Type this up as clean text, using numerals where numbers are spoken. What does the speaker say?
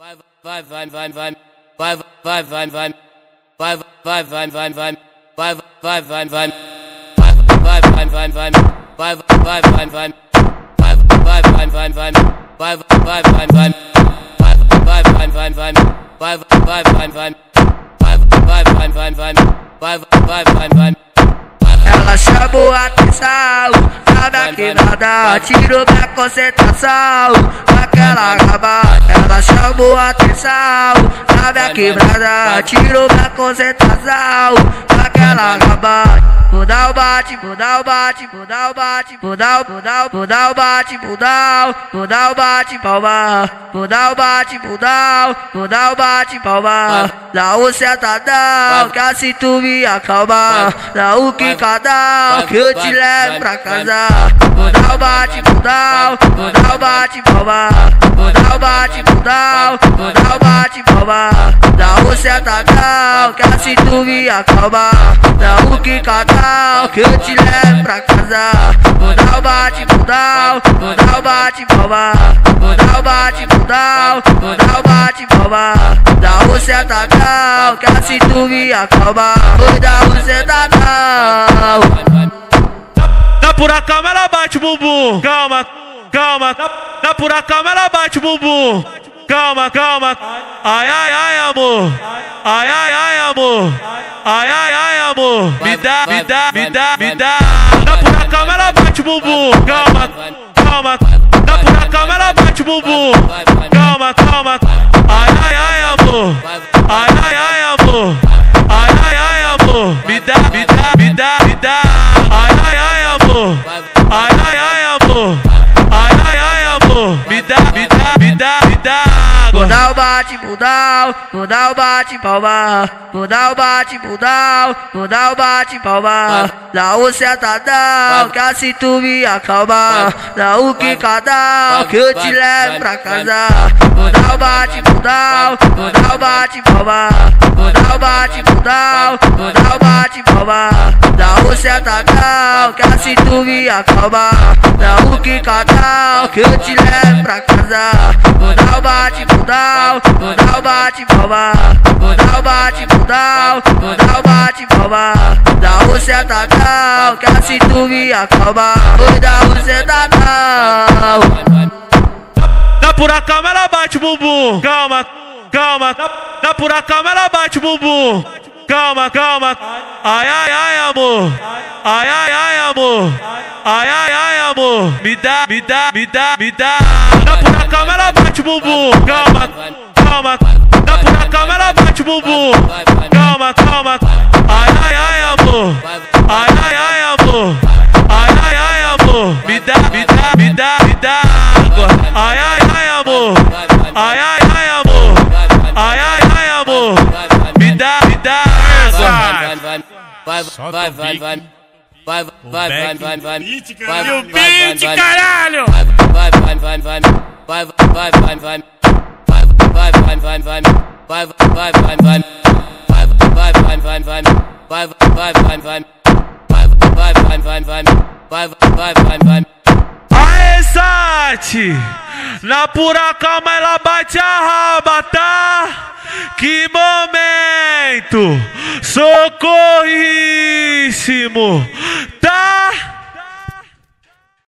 Ela chamou a atenção, sabe aqui nada, tirou minha concentração, aquela raba. Ela chamou a atenção, sabe a quebrada, tirou minha concentração, aquela raba. Budal bate, budal bate, budal bate, budal, budal, budal bate, budal, budal bate palma, budal bate, budal, budal bate palma. Dá o sentadão, que assim tu me acalma, dá o quicadão, que eu te levo pra casa. Budal bate, budal, budal bate palma, budal bate, budal, budal bate palma. Dá o sentadão, que assim tu me acalma, dá o quicadão, que eu te levo pra casa. Budal bate, budal, budal bate palma, budal bate, budal, budal bate palma. Dá o sentadão, que assim tu me acalma, dá o sentadão. Na pura calma ela bate bumbum, calma, calma. Na pura calma ela bate bumbum, calma, calma. Ai, ai, ai, amor. Ai, ai, ai, amor. Ai, ai, ai, amor. Me dá, me dá, me dá, me dá. Na pura calma ela bate bumbum, calma, calma. Na pura calma ela bate bumbum, calma, calma. Ai, ai, ai, amor. Ai, ai, ai, amor. Ai, ai, ai, amor. Me dá, me dá, me dá, me dá. Ai, ai, ai, amor. Ai, ai, ai, amor. Ai, ai, ai, amor. Me dá, me dá, me dá, me dá. Budal bate, budal, budal bate palma, budal bate, budal, budal bate palma. Dá o sentadão, que assim tu me acalma, dá o quicadão, que eu te levo pra casa. Budal bate, budal, budal bate palma, budal bate, budal, budal bate palma. Dá o sentadão, que assim tu me acalma, dá o quicadão, que eu te levo pra casa. Budal bate, budal, budal bate palma, budal bate, budal, budal bate palma. Dá o sentadão, que assim tu me acalma, dá o sentadão. Na pura calma ela bate bumbum, calma, calma. Na pura calma ela bate bumbum, calma, calma. Ai, ai, ai, amor. Ai, ai, ai, amor. Ai, ai, ai, amor. Me dá, me dá, me dá, me dá. Na pura calma ela bate bumbum, calma, calma. Na pura calma ela bate bumbum, calma, calma. Ai, ai, ai, amor. Ai, ai, ai, amor. Ai, ai, ai, amor. Me dá, me dá, me dá, me dá. Ai, ai, ai, amor. Ai, ai, ai, amor. Ai, ai, ai, amor. Me dá, me dá. Vai, vai, vai, vai. Vai, vai, vai, vai, vai. E o beat, caralho! Vai, vai, vai, vai. Vai, vai, vai, vai. Vai, vai, vai, vai, vai. Vai, vai, vai, vai. Vai, vai, vai, vai, vai. Vai, vai, vai, vai. Vai, vai, vai, vai, vai. Vai, vai, vai, vai. Aê, Sati! Na pura calma ela bate a raba, tá? Que momento socorríssimo, tá?